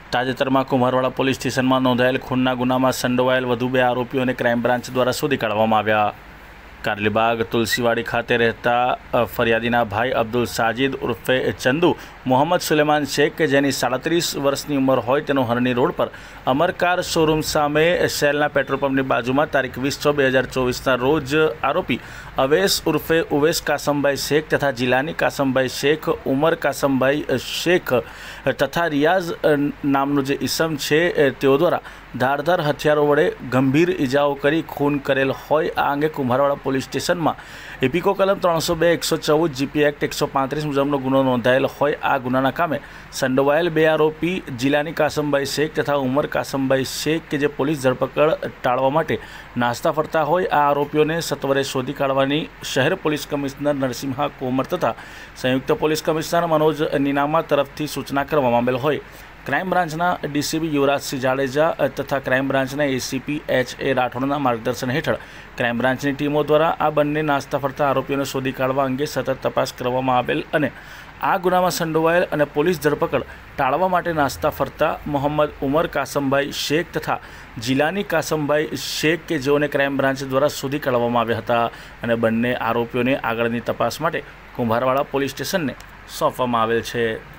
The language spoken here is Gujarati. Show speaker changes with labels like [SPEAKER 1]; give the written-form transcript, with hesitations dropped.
[SPEAKER 1] તાજેતરમાં કુંભારવાડા પોલીસ સ્ટેશનમાં નોંધાયેલ ખૂનના ગુનામાં સંડોવાયેલ વધુ 2 આરોપીઓને ક્રાઇમ બ્રાન્ચ દ્વારા શોધી કાઢવામાં આવ્યા। કારલીબાગ તુલસીવાડી ખાતે રહેતા ફરિયાદીના ભાઈ અબ્દુલ સાજીદ ઉર્ફે ચંદુ મોહમ્મદ સુલેમાન શેખ કે જેની 37 વર્ષની ઉંમર હોય તેનું હરણી રોડ પર અમરકાર શોરૂમ સામે શેલના પેટ્રોલ પંપની બાજુમાં તારીખ 20/6/2024ના રોજ આરોપી અવેશ ઉર્ફે ઉવેશ કાસમભાઈ શેખ તથા જીલાની કાસમભાઈ શેખ ઉમર કાસમભાઈ શેખ તથા રિયાઝ નામનો જે ઈસમ છે તેઓ દ્વારા ધારદાર હથિયારો વડે ગંભીર ઇજાઓ કરી ખૂન કરેલ હોય। આ અંગે કુંભારવાડા પોલીસ સ્ટેશનમાં ઇપીકો કલમ 302/114 જીપી એક્ટ 135 મુજબનો ગુનો નોંધાયેલ હોય। આ ગુનાના કામે સંડોવાયેલ 2 આરોપી જીલાની કાસમભાઈ શેખ તથા ઉમર કાસમભાઈ શેખ કે જે પોલીસ ધરપકડ ટાળવા માટે નાસ્તા ફરતા હોય। આ આરોપીઓને સત્વરે શોધી કાઢવાની શહેર પોલીસ કમિશનર નરસિંહા કોમર તથા સંયુક્ત પોલીસ કમિશનર મનોજ નીનામા તરફથી સૂચના કરવામાં આવેલ હોય। ક્રાઇમ બ્રાન્ચના ડીસીપી યુવરાજસિંહ જાડેજા તથા ક્રાઇમ બ્રાન્ચના એસીપી એચ.એ. રાઠોડના માર્ગદર્શન હેઠળ ક્રાઇમ બ્રાન્ચની ટીમો દ્વારા આ બંને નાસ્તા ફરતા આરોપીઓને શોધી કાઢવા અંગે સતત તપાસ કરવામાં આવેલ અને આ ગુનામાં સંડોવાયેલ અને પોલીસ ધરપકડ ટાળવા માટે નાસ્તા ફરતા મોહમ્મદ ઉમર કાસમભાઈ શેખ તથા જીલાની કાસમભાઈ શેખ કે જેઓને ક્રાઇમ બ્રાન્ચ દ્વારા શોધી કાઢવામાં આવ્યા હતા અને બંને આરોપીઓને આગળની તપાસ માટે કુંભારવાડા પોલીસ સ્ટેશનને સોંપવામાં આવેલ છે।